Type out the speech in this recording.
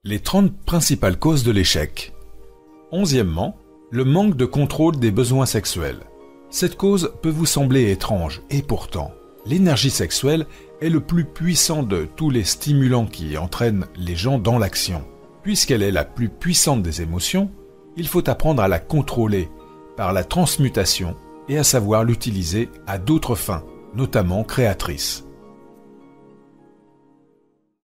Les 30 principales causes de l'échec. 11e, le manque de contrôle des besoins sexuels. Cette cause peut vous sembler étrange, et pourtant, l'énergie sexuelle est le plus puissant de tous les stimulants qui entraînent les gens dans l'action. Puisqu'elle est la plus puissante des émotions, il faut apprendre à la contrôler par la transmutation et à savoir l'utiliser à d'autres fins, notamment créatrices.